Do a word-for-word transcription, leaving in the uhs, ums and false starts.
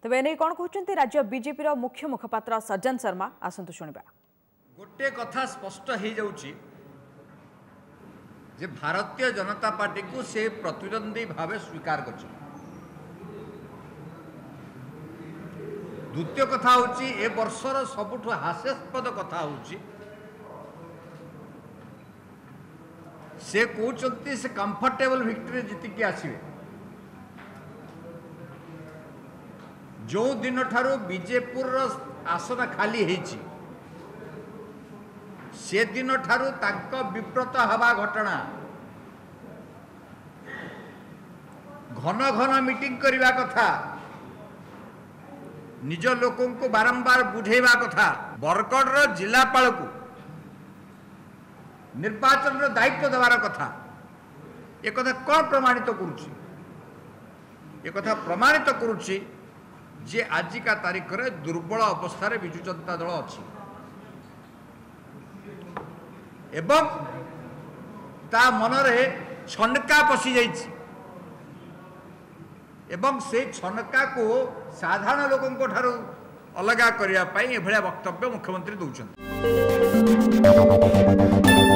तेज एने कौन कहते राज्य बीजेपी मुख्य मुखपात्र सज्जन शर्मा आसतु शुणा। गोटे कथा स्पष्ट हो जाउची जे भारतीय जनता पार्टी को से प्रतिद्वंदी भाव स्वीकार कर। द्वितीय कथा हूँ ए वर्षर सबुठ हास्यास्पद कथा हूँ से कहते से कंफर्टेबल विक्ट्री जीतिकी आसवे। जो दिन ठारू बीजेपुर आसन खाली होईची से दिन ठारू तांको विब्रत हवा घटना घन घन मीटिंग करने कथा निज लोकों को बारंबार बुझेवा कथा बरगढ़ जिलापाल को निर्वाचन दायित्व देवार कथा एक कथा कौन प्रमाणित करुच्ची एक कथा प्रमाणित करुच्ची जे आजिका तारीख रे दुर्बल अवस्था रे विजु जनता दल अच्छी एवं ता मनरे छनका पशि जाइछि एवं से छनका को साधारण लोकों ठारू अलगा करिया पाई एभलिया वक्तव्य मुख्यमंत्री दौरान।